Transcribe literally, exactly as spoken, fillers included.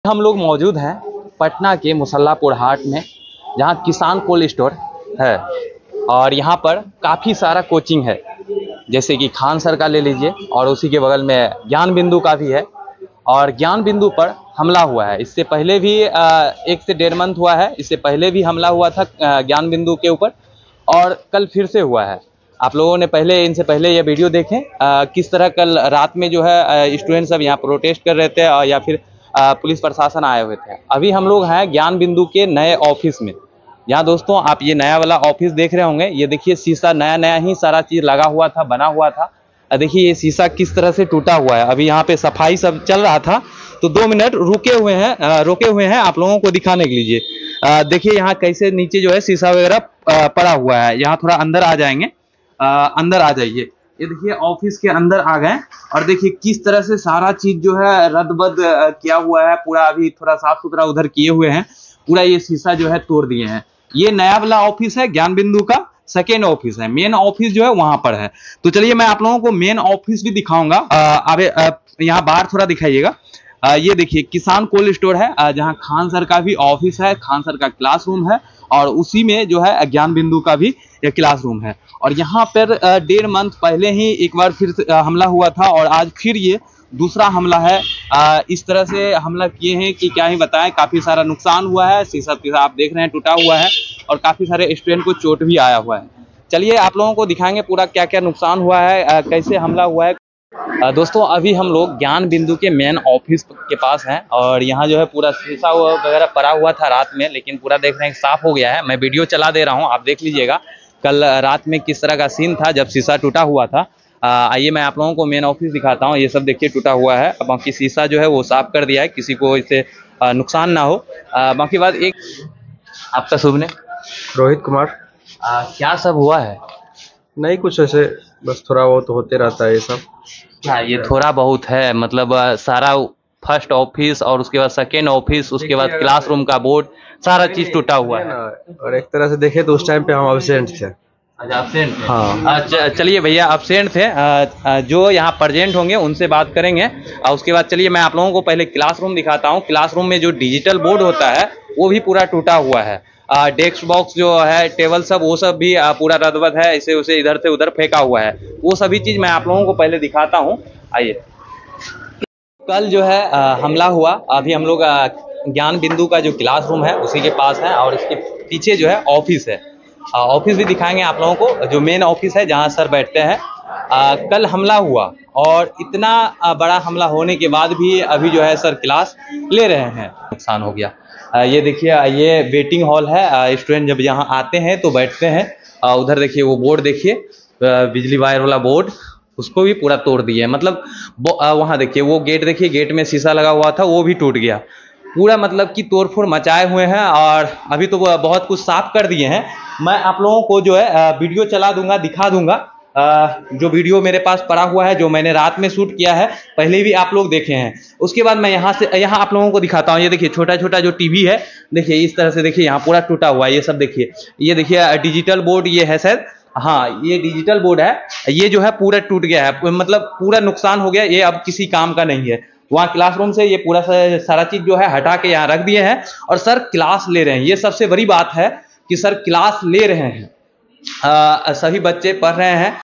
हम लोग मौजूद हैं पटना के मुसल्लापुर हाट में, जहां किसान कोल्ड स्टोर है और यहां पर काफ़ी सारा कोचिंग है, जैसे कि खान सर का ले लीजिए और उसी के बगल में ज्ञान बिंदु का भी है। और ज्ञान बिंदु पर हमला हुआ है, इससे पहले भी एक से डेढ़ मंथ हुआ है, इससे पहले भी हमला हुआ था ज्ञान बिंदु के ऊपर और कल फिर से हुआ है। आप लोगों ने पहले इनसे पहले ये वीडियो देखें आ, किस तरह कल रात में जो है स्टूडेंट सब यहाँ प्रोटेस्ट कर रहे थे और या फिर आ, पुलिस प्रशासन आए हुए थे। अभी हम लोग हैं ज्ञान बिंदु के नए ऑफिस में। यहाँ दोस्तों आप ये नया वाला ऑफिस देख रहे होंगे, ये देखिए शीशा नया नया ही सारा चीज़ लगा हुआ था, बना हुआ था। देखिए ये शीशा किस तरह से टूटा हुआ है। अभी यहाँ पे सफाई सब चल रहा था तो दो मिनट रुके हुए हैं आ, रुके हुए हैं आप लोगों को दिखाने के लिए। देखिए यहाँ कैसे नीचे जो है शीशा वगैरह पड़ा हुआ है। यहाँ थोड़ा अंदर आ जाएंगे, आ, अंदर आ जाइए। ये देखिए ऑफिस के अंदर आ गए और देखिए किस तरह से सारा चीज जो है रद्द-बद्द किया हुआ है। पूरा अभी थोड़ा साफ सुथरा उधर किए हुए हैं, पूरा ये शीशा जो है तोड़ दिए हैं। ये नया वाला ऑफिस है ज्ञान बिंदु का, सेकेंड ऑफिस है। मेन ऑफिस जो है वहां पर है। तो चलिए मैं आप लोगों को मेन ऑफिस भी दिखाऊंगा। अब यहाँ बाहर थोड़ा दिखाइएगा। ये देखिए किसान कोल्ड स्टोर है, जहाँ खान सर का भी ऑफिस है, खान सर का क्लासरूम है और उसी में जो है ज्ञान बिंदु का भी क्लासरूम है। और यहाँ पर डेढ़ मंथ पहले ही एक बार फिर हमला हुआ था और आज फिर ये दूसरा हमला है। इस तरह से हमला किए हैं कि क्या ही बताएं। काफ़ी सारा नुकसान हुआ है, शीशा शीशा आप देख रहे हैं टूटा हुआ है और काफ़ी सारे स्टूडेंट को चोट भी आया हुआ है। चलिए आप लोगों को दिखाएंगे पूरा क्या क्या नुकसान हुआ है, कैसे हमला हुआ है। दोस्तों अभी हम लोग ज्ञान बिंदु के मेन ऑफिस के पास हैं और यहाँ जो है पूरा शीशा वगैरह पड़ा हुआ था रात में, लेकिन पूरा देख रहे हैं साफ हो गया है। मैं वीडियो चला दे रहा हूँ, आप देख लीजिएगा कल रात में किस तरह का सीन था जब शीशा टूटा हुआ था। आइए मैं आप लोगों को मेन ऑफिस दिखाता हूँ। ये सब देखिए टूटा हुआ है, बाकी शीशा जो है वो साफ कर दिया है, किसी को इससे नुकसान ना हो। बाकी बात एक, आपका शुभ नाम? रोहित कुमार। आ, क्या सब हुआ है? नहीं कुछ ऐसे, बस थोड़ा बहुत तो होते रहता है ये सब। हाँ ये थोड़ा बहुत है, मतलब सारा फर्स्ट ऑफिस और उसके बाद सेकेंड ऑफिस, उसके बाद क्लासरूम का बोर्ड, सारा चीज टूटा हुआ है। और एक तरह से देखे तो उस टाइम पे हम अब्सेंट थे। अब्सेंट थे? हाँ चलिए भैया अब्सेंट थे, जो यहाँ प्रेजेंट होंगे उनसे बात करेंगे और उसके बाद चलिए मैं आप लोगों को पहले क्लासरूम दिखाता हूँ। क्लासरूम में जो डिजिटल बोर्ड होता है वो भी पूरा टूटा हुआ है। डेस्क बॉक्स जो है, टेबल सब, वो सब भी पूरा रद्द-बद्द है, इसे उसे इधर से उधर फेंका हुआ है। वो सभी चीज़ मैं आप लोगों को पहले दिखाता हूँ। आइए, कल जो है आ, हमला हुआ। अभी हम लोग ज्ञान बिंदु का जो क्लासरूम है उसी के पास है और इसके पीछे जो है ऑफिस है। ऑफिस भी दिखाएंगे आप लोगों को, जो मेन ऑफिस है जहाँ सर बैठते हैं। आ, कल हमला हुआ और इतना आ, बड़ा हमला होने के बाद भी अभी जो है सर क्लास ले रहे हैं। नुकसान हो गया। आ, ये देखिए ये वेटिंग हॉल है, स्टूडेंट जब यहाँ आते हैं तो बैठते हैं। आ, उधर देखिए वो बोर्ड देखिए, बिजली वायर वाला बोर्ड, उसको भी पूरा तोड़ दिए। मतलब वहाँ देखिए वो गेट देखिए, गेट में शीशा लगा हुआ था वो भी टूट गया पूरा, मतलब कि तोड़फोड़ मचाए हुए हैं। और अभी तो बहुत कुछ साफ कर दिए हैं। मैं आप लोगों को जो है वीडियो चला दूंगा, दिखा दूंगा। जो वीडियो मेरे पास पड़ा हुआ है, जो मैंने रात में शूट किया है, पहले भी आप लोग देखे हैं। उसके बाद मैं यहाँ से यहाँ आप लोगों को दिखाता हूँ। ये देखिए छोटा छोटा जो टीवी है, देखिए इस तरह से देखिए यहाँ पूरा टूटा हुआ है। ये सब देखिए, ये देखिए डिजिटल बोर्ड ये है शायद, हाँ ये डिजिटल बोर्ड है। ये जो है पूरा टूट गया है, मतलब पूरा नुकसान हो गया। ये अब किसी काम का नहीं है। वहाँ क्लासरूम से ये पूरा सारा चीज जो है हटा के यहाँ रख दिए हैं और सर क्लास ले रहे हैं। ये सबसे बड़ी बात है कि सर क्लास ले रहे हैं, आ, सभी बच्चे पढ़ रहे हैं।